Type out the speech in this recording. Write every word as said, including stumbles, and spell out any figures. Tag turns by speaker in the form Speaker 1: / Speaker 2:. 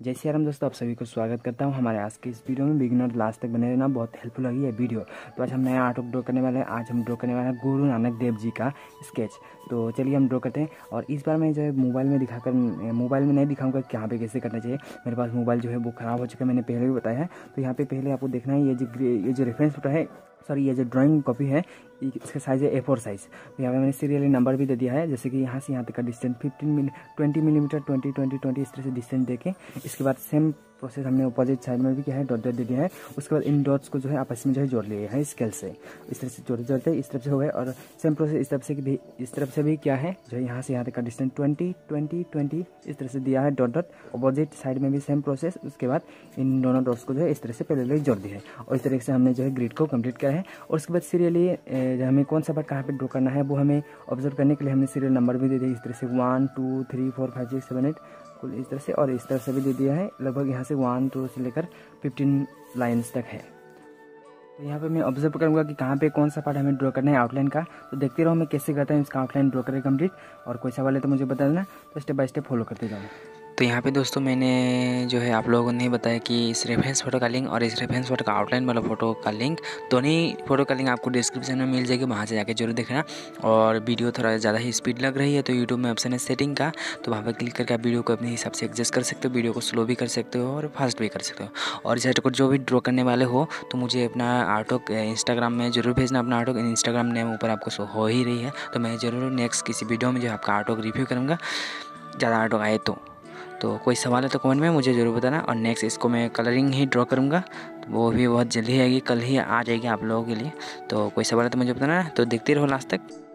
Speaker 1: जय श्री राम दोस्तों, आप सभी को स्वागत करता हूं हमारे आज के इस वीडियो में। बिगिनर लास्ट तक बने रहना, बहुत हेल्पफुल लगी है वीडियो। तो आज हम नया आर्ट ड्रॉ करने वाले हैं। आज हम ड्रॉ करने वाले हैं गुरु नानक देव जी का स्केच। तो चलिए हम ड्रॉ करते हैं। और इस बार मैं जो है मोबाइल में दिखाकर मोबाइल में नहीं दिखाऊंगा कि यहाँ पे कैसे करना चाहिए। मेरे पास मोबाइल जो है वो ख़राब हो चुका है, मैंने पहले भी बताया है। तो यहाँ पे पहले आपको देखना है, ये जो ये जो रेफरेंस फोटो है, सॉरी ये जो ड्राइंग कॉपी है, इसका साइज़ है ए फोर साइज़। तो यहाँ पे मैंने सीरियली नंबर भी दे दिया है, जैसे कि यहाँ से यहाँ तक का distance fifteen milli twenty millimetre twenty twenty twenty इस तरह से डिस्टेंस देके इसके बाद सेम प्रोसेस हमने अपोजिट साइड में भी किया है, डॉट डॉट दे दिया है। उसके बाद इन डॉट्स को जो है आपस में जो है जोड़ लिया है स्केल से। इस तरह से जोड़ते जोड़ते इस तरफ से हो गए। और सेम प्रोसेस इस तरफ से भी इस तरफ से भी क्या है, जो है यहाँ से यहाँ तक का डिस्टेंस ट्वेंटी ट्वेंटी ट्वेंटी इस तरह से दिया है, डॉट डॉट। अपोजिट साइड में भी सेम प्रोसेस। उसके बाद इन दोनों डॉट्स को जो है इस तरह से पहले जोड़ दिया है। और इस तरह से हमने जो है ग्रिड को कंप्लीट किया है। और उसके बाद सीरियली हमें कौन सा पार्ट कहाँ पे ड्रॉ करना है वो हमें ऑब्जर्व करने के लिए हमने सीरियल नंबर भी दे दिया। इस तरह से one two three four five six seven eight कुल इस तरह से, और इस तरह से भी दे दिया है। लगभग यहाँ से वन टू से लेकर फिफ्टीन लाइन्स तक है। तो यहाँ पे मैं ऑब्जर्व करूँगा कि कहाँ पे कौन सा पार्ट हमें ड्रॉ करना है आउटलाइन का। तो देखते रहो मैं कैसे करता हूँ इसका आउटलाइन ड्रॉ करके कंप्लीट। और कोई सवाल है तो मुझे बता देना, तो स्टेप बाय स्टेप फॉलो करते जाऊँ।
Speaker 2: तो यहाँ पे दोस्तों मैंने जो है आप लोगों ने बताया कि इस रेफरेंस फ़ोटो का लिंक और इस रेफरेंस फ़ोटो का आउटलाइन वाला फ़ोटो का लिंक, दोनों ही फ़ोटो का लिंक आपको डिस्क्रिप्शन में मिल जाएगी, वहाँ से जाके जरूर देखना। और वीडियो थोड़ा ज़्यादा ही स्पीड लग रही है तो यूट्यूब में ऑप्शन है सेटिंग का, तो वहाँ पर क्लिक करके आप वीडियो को अपने हिसाब से एडजस्ट कर सकते हो। वीडियो को स्लो भी कर सकते हो और फास्ट भी कर सकते हो। और इस आर्ट को जो भी ड्रॉ करने वाले हो तो मुझे अपना आर्टवर्क इंस्टाग्राम में जरूर भेजना। अपना आर्टवर्क इंस्टाग्राम नेम ऊपर आपको शो हो ही रही है, तो मैं ज़रूर नेक्स्ट किसी वीडियो में जो आपका आर्टवर्क रिव्यू करूँगा, ज़्यादा आर्टवर्क आए तो। तो कोई सवाल है तो कमेंट में मुझे ज़रूर बताना। और नेक्स्ट इसको मैं कलरिंग ही ड्रॉ करूँगा, वो भी बहुत जल्दी आएगी, कल ही आ जाएगी आप लोगों के लिए। तो कोई सवाल है तो मुझे बताना। तो देखते रहो लास्ट तक।